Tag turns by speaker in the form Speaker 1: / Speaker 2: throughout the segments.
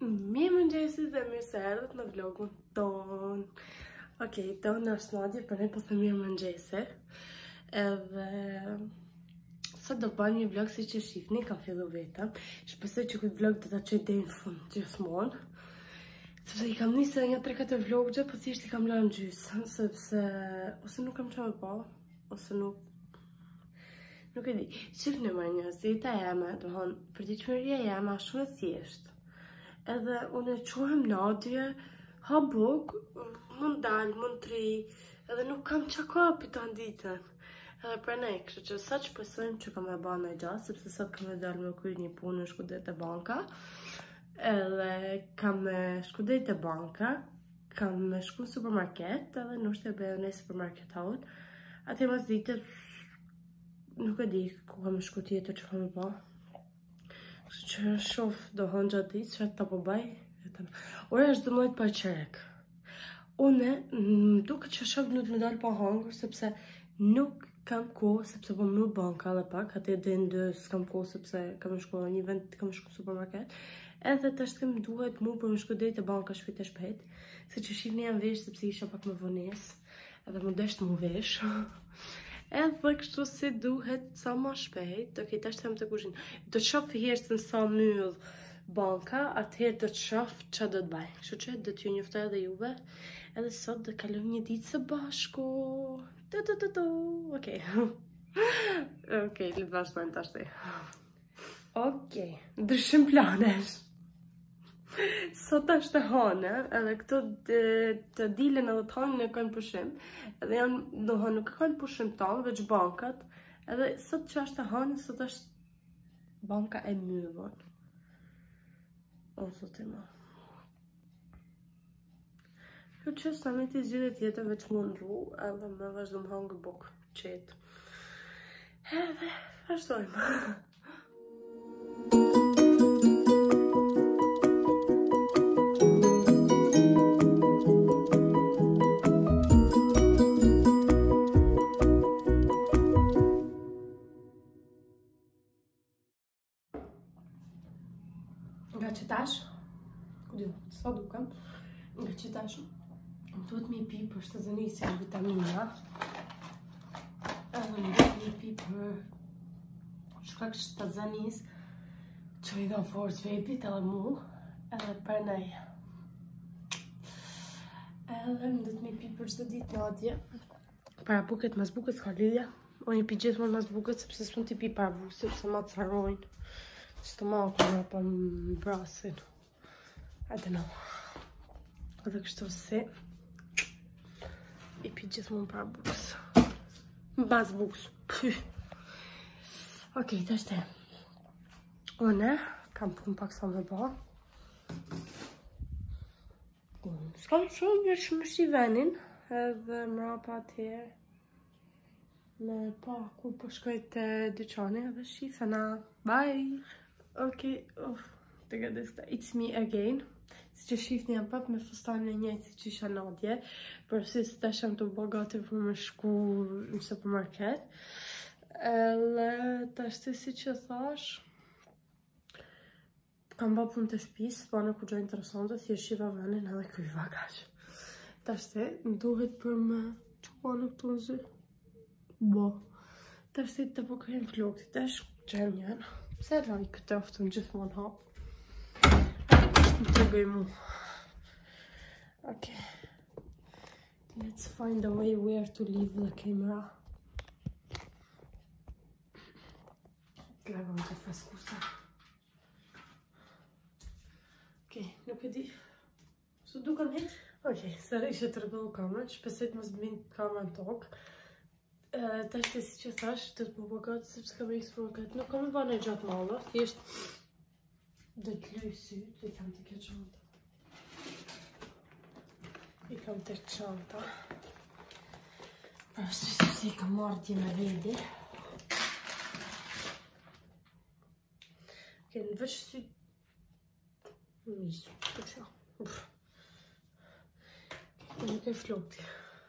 Speaker 1: Mirëmëngjesi dhe mirë se erdhët në vlogun ton. Okej, tonë është Nadia, për ne po të mirëmëngjesi. Edhe sot do bëjmë një vlog si që shifni, kam fillu vetëm. Shpresoj që këtë vlog do ta çoj deri në fund gjithmonë. Sepse I kam nisë një 3-4 vlogje, po thjesht I kam lënë gjysmë, sepse ose nuk kam çfarë bë, ose nuk e di. Shifni më njerëzita jeme, domethënë përditshmëria jeme është shumë e thjeshtë. Edhe unë e quhem Nadje, ha buk, mund dal, mund tri, edhe nuk kam qa ka për të ditën. Edhe për ne, kështë që sa që pësojmë që kam e ba në gjatë, sepse sot kam e dalë me kry një punë në shkudet e banka, edhe kam e shkudet e banka, kam me shku në supermarket, edhe nështë e bejo në supermarket haut, ati mas ditët, nuk e di ku kam e shku tjetër që kam e ba. Që shof do hënë gjatë ditë, që të po baj. Ora është 12 pa qerek. Une, duke që shof nuk me dalë pa hangër, sepse nuk kam kohë, sepse po më banka dhe pak, atë edhe ndë s'kam kohë, sepse kam shku një vend, kam shku supermarket. Edhe të shtem duhet mu për më shku dhejt e banka shpejt e shpejt, se që shifni jam vesh, sepse isha pak më vones, edhe më desht mu vesh. Edhe kështu si duhet sa ma shpejt, okej, ta shtem të kushin. Do të shof herë sa myll banka, atëherë do të shof që do të baj. Kështu që do t'ju njoftoj edhe juve, edhe sot do kalojmë një ditë së bashku. Okej. Okej, le të vazhdojmë tashti. Okej, ndryshim planesh. Sot është e hane, edhe këto të dilen edhe të hanë në kanë pushim, edhe janë do hanë nuk kanë pushim tanë, veç bankat, edhe sot që është e hane, sot është banka e myllon. O, sot e ma. Kjo që së në të zhjede tjetër veç më ndru, edhe me vazhdo më hangë bukë qetë. Edhe, vazhdojmë. Nga që tash, sa dukem, nga që tash, duhet mi pi për shtazënisje në vitamina, edhe më duhet mi pi për shkak shtazënis, që I dha forës vepit edhe mu, edhe për nej. Edhe më duhet mi pi për çdo ditë Nadje, para buket, mas buket s'ka lidhja, unë I pi gjithmonë mas buket, sepse s'mund t'i pi para buket, sepse ma carojnë. Stomaku me pa më brasin. I don't know. Edhe kështu si I pi gjithmonë para bukës. Mbas bukës. Okej, të shte. Une, kam pun pak sa me ba. S'kam shumë, veç më shi venin. Edhe mrapa atje. Me pa, ku po shkoj të dyqani, edhe shi fena. Bye! Okej, të gëdesta, it's me again. Si që shifni jam pak me fustan e njëjtë si që isha Nadje, për si së tash jam të bogati për me shku në supermarket. Edhe tashti si që thash, kam ba pun të shpis, pa në kur gjë interesante, thjesht shiva venin edhe kryva kaq. Tashti, duhet për me që pa në këtu në zy. Bo. Tashti të po kërën flokti, tash gjem njën. Pse raj këtë oftë në gjithmonë hapë? Më të gëj mu. Okay. Let's find a way where to leave the camera. Glavëm të freskusa. Okay, nuk e di. Su du kam heq? Okay, sërë ishe të rëgëllu kamerën, shpeset mos bëjnë kamerën tokë. Tashti si që thash, të të përbogat, sepse kam e përbogat, nuk kam e ba në gjatë malë, thjesht dhe të luj sytë, I kam të këtë qanta. I kam të qanta. Përështë se I kam marrë me vedi. Okej, në veç sytë, njësë, të që. Nuk e flokti.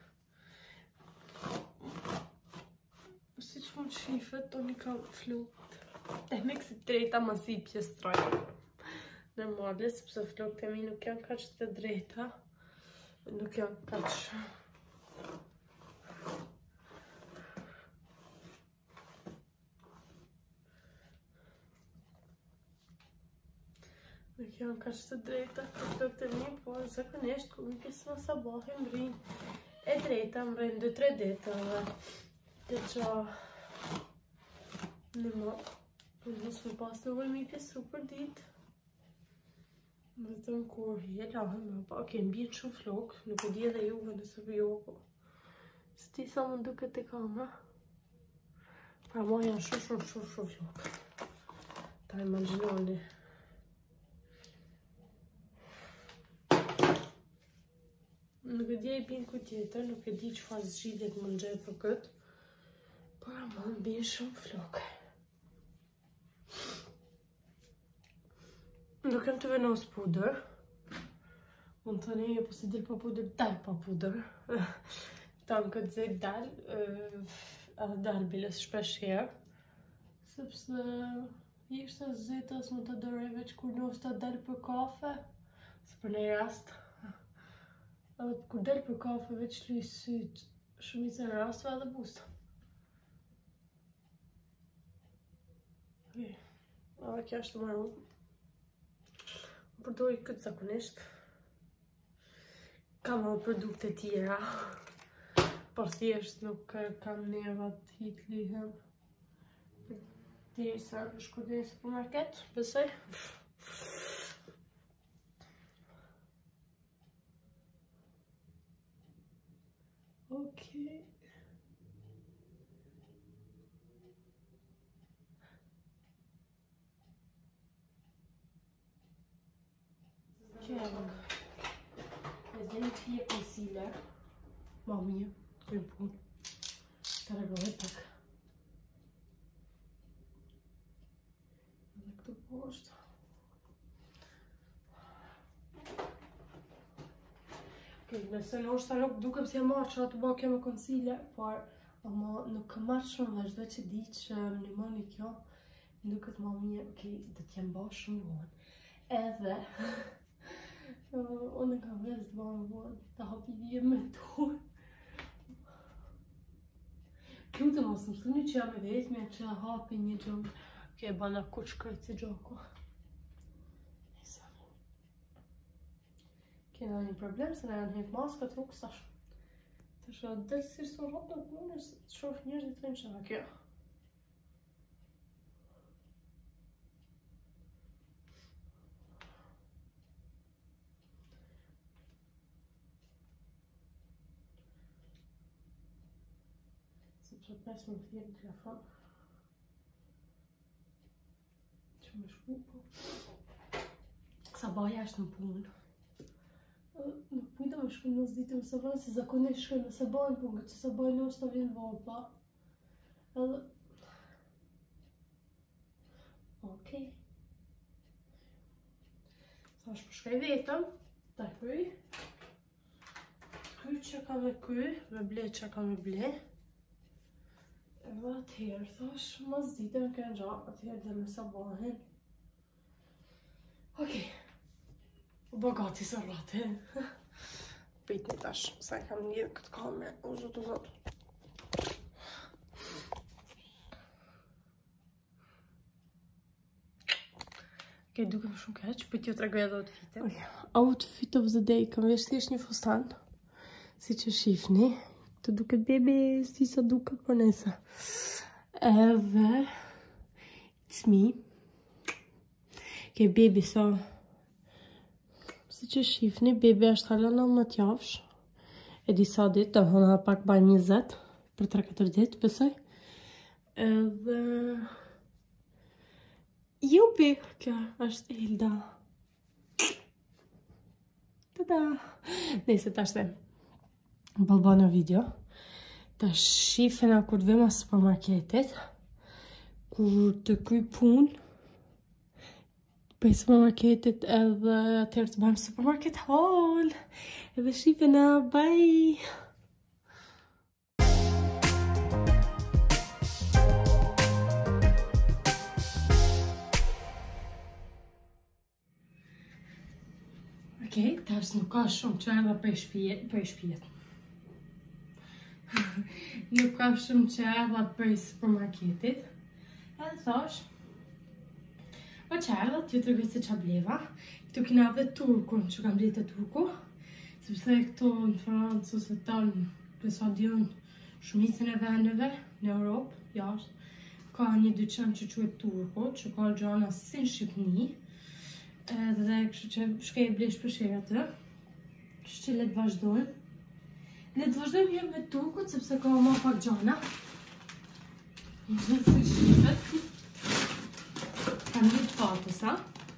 Speaker 1: Si që mund shifet, unë I kam flut. E me kësi treta më si pjestroj. normale, sepse flokët e mi nuk janë kaq të drejta. Nuk janë kaq... Nuk janë kaq të drejta të flokët e mi, po zakonisht kur mi pjesë në sabahi më rrinë e drejta, më rrinë 2-3 ditë dhe të qa në më mos më pas nevoj mi pjesë për ditë. Më të në kur je lahën, pa oke, mbjenë shumë flokë, nuk e di edhe juve nëse për jo, po së ti sa më duke të kamera. Pra ma janë shumë flokë. Ta imaginoni. Nuk e di e pinë ku tjetër, nuk e di që fa zgjidjet më në gjepë për këtë. Pra ma mbjenë shumë flokë. Nuk kem të venos pudër. Unë të një, po si del pa pudër, dal pa pudër. Ta në këtë zet dal, edhe dal biles shpesh herë. Sepse ishte zetës më të dore veç kur nos të dal për kafe. Se për një rast. Edhe kur del për kafe veç luj syt, shumicën e rastëve edhe busta. Edhe kjo është të marru. Përdoj këtë zakonisht. Kam edhe produkte tjera. Por thjesht nuk kam nevat hit lihem. Deri sa shkoj në supermarket, besoj. Okej. E zem fije concealer. Ma mirë, të i punë. Të regoj pak. Edhe këtë poshtë. Okej, nëse në është nuk duke pëse marrë që atë bëke me concealer, por ama nuk kam marrë shumë vazhdo që di që më nimoni kjo. Duket ma mirë, okej, dhe t'jem ba shumë vonë. Edhe... Unë kam vezë të banë vonë, të hapi dhije me tonë. Lutë mos më thuni që jam e vetëmja që hapi një gjumë. Ke bana kuç kërët si gjoko. Kena një problem se në janë hejtë maskat rukë sash. Të shë delë si së rrotë në punë, të shof njërë dhe të në që kjo. Sepse pres më thjerë në telefon. Që më shku po. Sabaja është në punë. Nuk pujta më shku në zditë më sabaj, se zakonisht shku në sabaj në punë, që sabaj në është të vjenë vopa. Edhe... Okej. Sa është përshkaj vetëm, ta kryj. Kryj që ka me kryj, me ble që ka me ble. Edhe atëherë, thash, mas dite në kënë gja, atëherë dhe me sabahin. Okej. U bagati së rrate. Pejt një tash, sa e kam një këtë kamerë, o zotë. Okej, duke më shumë keq, për t'ju të regoj edhe outfitet. Outfit of the day, kam vesh thjesht një fustan. Si që shifni. Të duket bebe, si sa duket për nesa. Edhe... It's me. Ke bebe sa... Si që shifni, bebe është hala në më t'javsh. E disa dit, të hëna pak baj 20. Për 3-4 dit, pësaj. Edhe... Jupi! Kjo është Hilda. Tada! Nese, ta shtem. Bëllba në video. Ta shifena kur të vema supermarketet. Kur të kuj pun. Për supermarketet edhe atërë të bëjmë supermarket haul. Edhe shifena, bye! Okej, tash nuk ka shumë çerra prej shtëpijet. Nuk ka shumë çerra prej supermarketit. Edhe thash, o çerra, t'ju tregoj se ç'a bleva. Këtu kena edhe turkun, që kam blerë te turku. Sepse këtu në Francë ose tonë, besa diun shumicën e vendeve në Europë, jashtë, ka një dyqan që quhet turku, që ka gjana si në Shqipni. Edhe kështu që shkej e blesh për shkej atë. Kështu që le të vazhdojmë. Le të vazhdojmë herë me turkut, sepse ka ma pak gjana. Në si shqipet. Kam një të fatësa.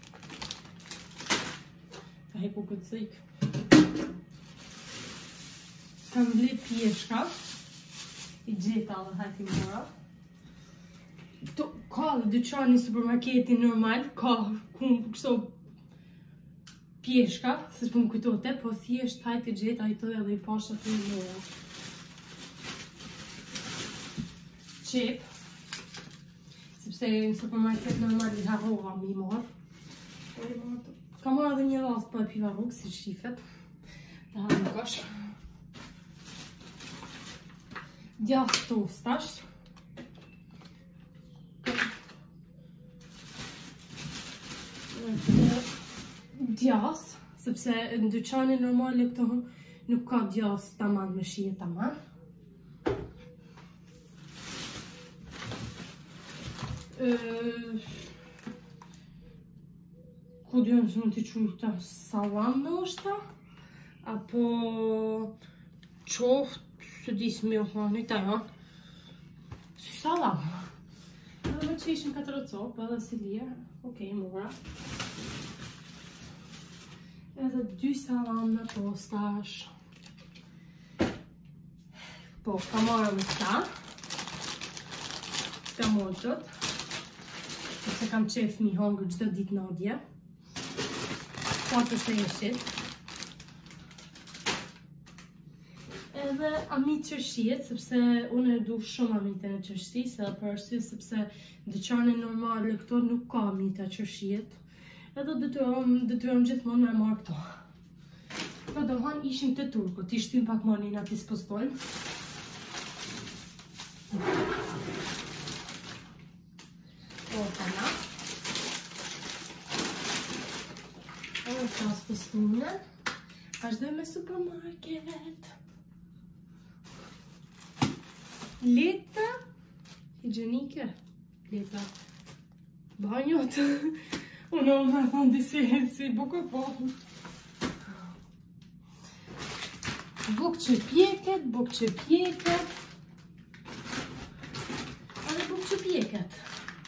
Speaker 1: Ka heku këtë zik. Kam blet pjeshka. I gjeta dhe hajti mora. Ka dhe dyqani supermarketi normal, ka kështu pjeshka, se s'po më kujtote, po thjesht hajti gjeta i të edhe i pasha të i mora. Qep, sepse në supermarket normal i harrova mi marë. Ka marrë edhe një rast po e piva rrugë, si shifet. Dhe ha nuk është. Djath tostash. Djas, sepse në dyqanin normale këto nuk ka djas taman me shije taman. Ku dion se mund t'i quajta salam ndoshta, apo qoftë, se di s'mi u thoni ta janë. Si salam. Edhe me që ishin 4 copë, edhe si lirë. Okej, mora. Edhe 2 salam në tostash. Po, ka marrë me këta. Këta mollëtët. Se kam qef mi hongër gjdo dit nadje. Patës e eshit. Edhe amit qërshiet, sepse unë e du shumë amitën e qërshisë, edhe për arsye sepse dyqane normale këto nuk ka amit e qërshiet. Edhe detyrom gjithmonë me marrë këto. Këto dohan ishin të turku, t'i shtym pak monin ati s'postojnë. O, kana. Edhe ta s'postojnë. Vazhdoj me supermarket. Leta higjienike. Leta banjot. Unë me thonë disi si bukur po. Buk që pjeket. Edhe buk që pjeket.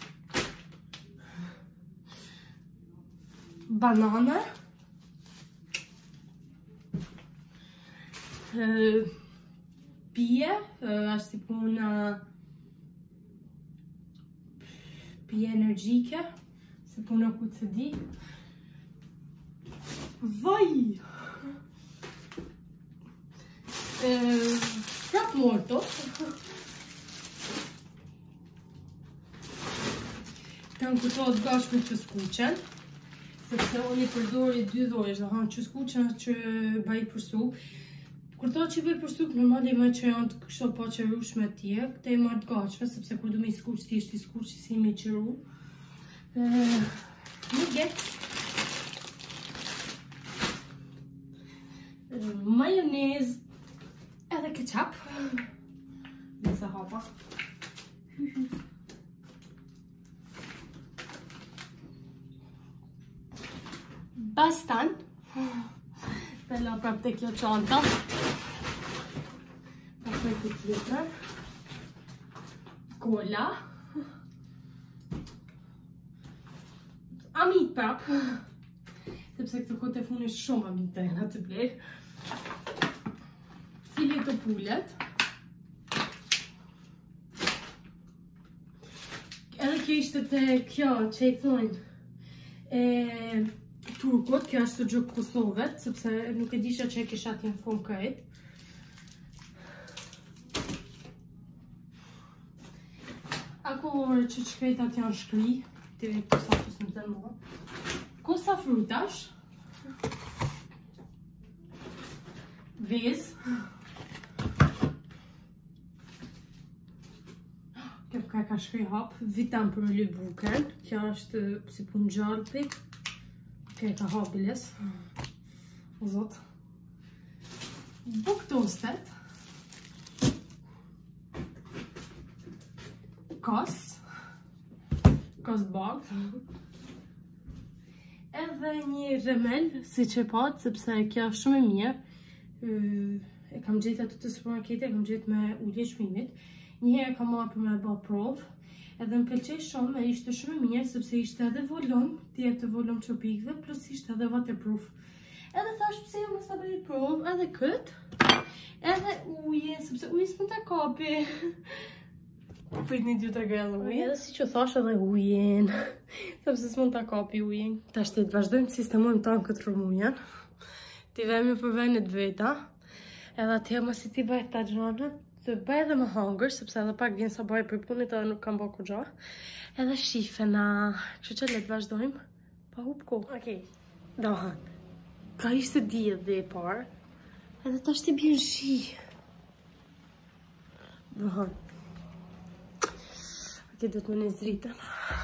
Speaker 1: Banane. Pije, është si puna pije energjike. Se puna ku të di. Vaj! Prap morto. Kam kutohet gashme që skuqen. Sepse unë i përdori 2 dhoresh, dhe hanë që skuqen që bëj për sup. Kur to që bëj për sup, normali me që janë të kështo pa qërushme tje, këte i marrë të gashme, sepse kur du me i skuq, ti ishtë i skuq që si me qëru. Nuggets, majonez, edhe ketchup. Nëse hapa. Bastan. Bella prap të kjo qanta. Prap me këtë litër. Kola. Amit prap. Sepse këtë kote funi shumë amit të jena të blej. Filet të pullet. Edhe kjo ishte të kjo që i thonjë turkut, kjo është të gjukë Kosovet, sepse nuk e disha që e kisha t'jen fun krejt. Ako orë që shkrejtat janë shkri, të vejtë kosa që së më të më. Kosa frutash, Viz. Kjo ka shkri hap. Vitam për me ly buken. Kjo është si pun gjalpi. Kjo ka hap biles. O zot. Buk toastet. Kos bag. Edhe një remel, si që pat, sepse kjo është shumë e mirë. E kam gjetë aty të supermarketit, e kam gjetë me ullje çmimit. Njëherë kam marrë për me bë provë, edhe më pëlqej shumë, e ishte shumë e mirë, sepse ishte edhe volum, tjetër volum tropikëve, plus ishte edhe waterproof. Edhe thash pse jo mos ta bëj provë, edhe këtë, edhe ujë, sepse uji s'mund ta kapi. Pritni 2-3 gradë ujë. Edhe si që thash edhe ujin, sepse s'mund ta kapi ujin. Tash të vazhdojmë sistemojmë tonë këtë rumujen. Ti vemi për venet veta, edhe atje mos i ti bëj këta gjona, të bëj edhe më hangër, sepse edhe pak vjen sa bëj për punit edhe nuk kam bë kogja. Edhe shifena, kështu që le të vazhdojmë, pa hup kohë. Okej, dohan, ka ishte diet dhe e parë, edhe tash ti bjen shi. Dohan. Okej, do të më në zritën.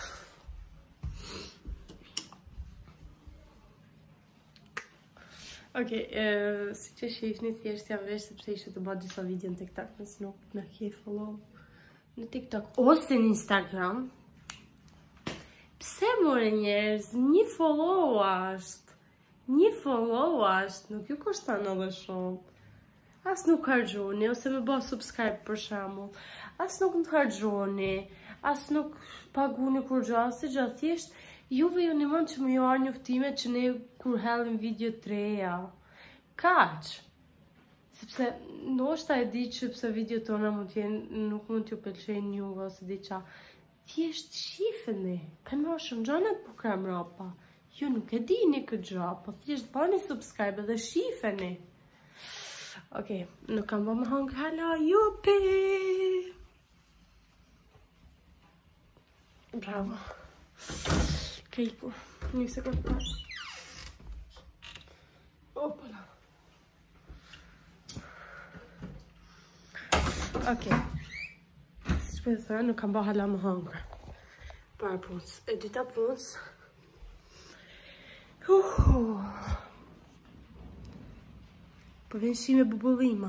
Speaker 1: Okej, si që shifni, thjesht jam vesh sepse ishte të bëjt disa video në TikTok, nësë nuk me kje follow në TikTok ose në Instagram. Pse more njerëz, një follow ashtë, nuk ju kushton edhe shumë. As nuk harxhoni, ose me bë subscribe për shembull. As nuk më harxhoni, as nuk paguni kur gjasi, thjesht juve ju nimon që më juar njoftimet që ne kur hellim video të reja. Kaq. Sepse ndoshta e di që pse video tona nuk mund t'ju pëlqejnë juve ose diçka. Thjesht shifeni. Kanë marrë shumë gjana të bukura mrapa. Ju nuk e dini këtë gjë, po thjesht bani subscribe dhe shifeni. Okej, nuk kam bë më hangë hala, jupi! Bravo. Kejku, një sekund pas. Opala. Okej. Si që për të thërë, nuk kam bë hala më hangër. Para punës. E dyta punës. Po vjen shi me bubullima.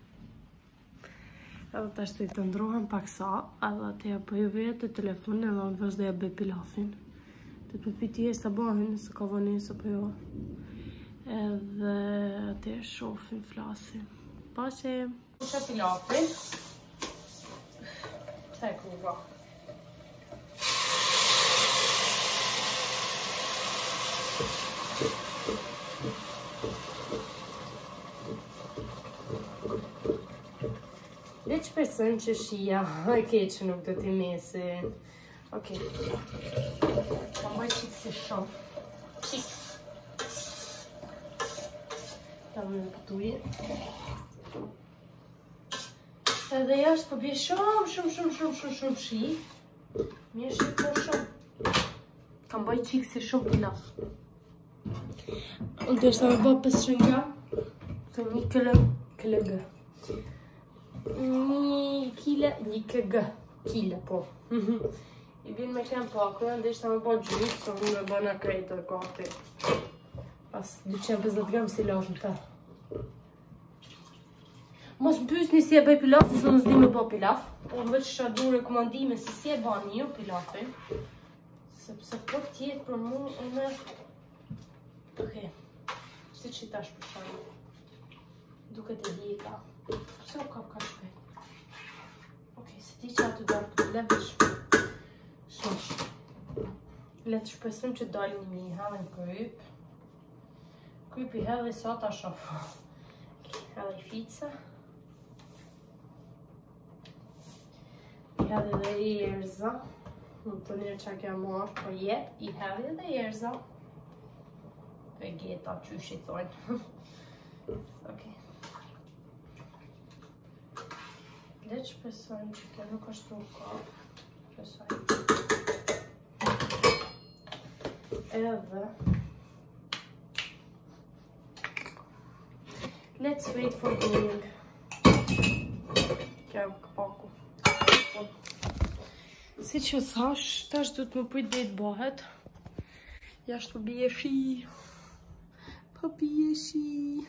Speaker 1: Edhe ta shtu i të ndrohem pak sa, edhe të ja bëju vetë të telefonin, edhe unë vazhdo ja bëj pilafin. Të të piti e së të bëhin, nëse ka vëni, nëse po jo. Edhe atë e shofin, flasin. Pashe. Kusha pilafin. Pse e kuva? Le që person që shia, e keqë nuk do t'i mesin. Okej. Ta mbaj qikë si shumë. Qikë. Ta më në pëtuje. Edhe jashtë po bje shumë shi. Mje shi po shumë. Ta mbaj qikë si shumë pilaf. Unë të është ta me bë 500 gram. Të 1 kg. 1 kg. Kile, po. I bin me kem pakën, dhe ishte me po gjyqë, së më me bëna krejtër gati. Pas 250 gram si lafën ta. Mos më pysni si e bëj pilaf, se më zdi me bë pilaf. Unë veç shë du rekomandime se si e bani ju pilafin. Sepse po tjetë për mu, unë... Okej. Si që i tash për shumë. Duke të djeka. Pse u kap ka shpejt? Okej, se ti që atë dorë të levesh. Shumë. Le të shpresim që dalin mi hadhe në kryp. Kryp i hadhe sa ta shof. Hadhe i fica. I hadhe dhe i erza. Në të njërë që a kja marrë, po jep, i hadhe dhe i erza. Vegeta, qysh i thojnë. Okej. Le të shpresojmë që kjo nuk është të kap. Shpresojmë. Edhe Let's wait for cooling. Kjo e këpaku. Si që thash, tash du të më prit dhe të bëhet. Jashtë po bie shi. Po bie shi.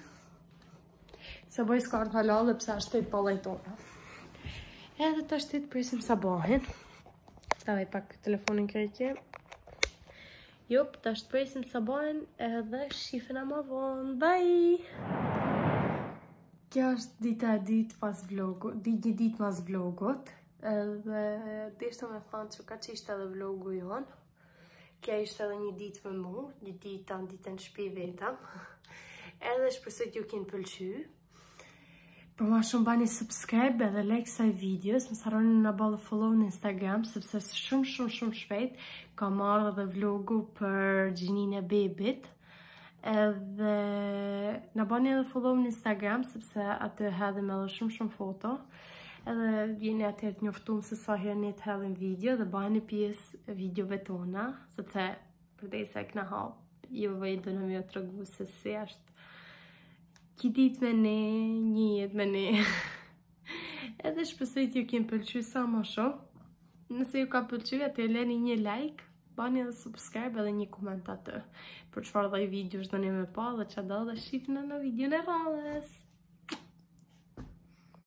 Speaker 1: Se bëj s'ka ardhë halal dhe pse është të palajtore. Edhe tash të presim sabahin. Ta vaj pak telefonin kërkje. Jop, tash të presim sabahin edhe shifina ma vonë. Bye! Kjo është dita e dytë pas vlogu, një ditë mas vlogut. Edhe deshta me thanë që ka që ishte edhe vlogu jonë. Kja ishte edhe një ditë me mu, një ditën shpi vetëm. Edhe shpresoj t'ju kënë pëlqy. Për ma shumë bani subscribe edhe like saj videos. Më saroni në ballë follow në Instagram, sepse shumë shpejt ka marrë edhe vlogu për gjinin e bebit. Edhe në bani edhe follow në Instagram, sepse atë hedhim edhe shumë foto. Edhe jeni atër të njoftum se sa herë ne të hedhim video dhe bani pjesë videove tona, sepse përdej se këna hapë, ju vëjdo në mjë të rëgu se si është ki dit me ne, një jetë me ne. Edhe shpesoj t'ju kemë pëlqy sa më shumë. Nëse ju ka pëlqy, atër leni një like, bani edhe subscribe edhe një koment atë. Për çfarë lloj videosh doni me pa dhe çfarë do dhe shihni në videon e radhës.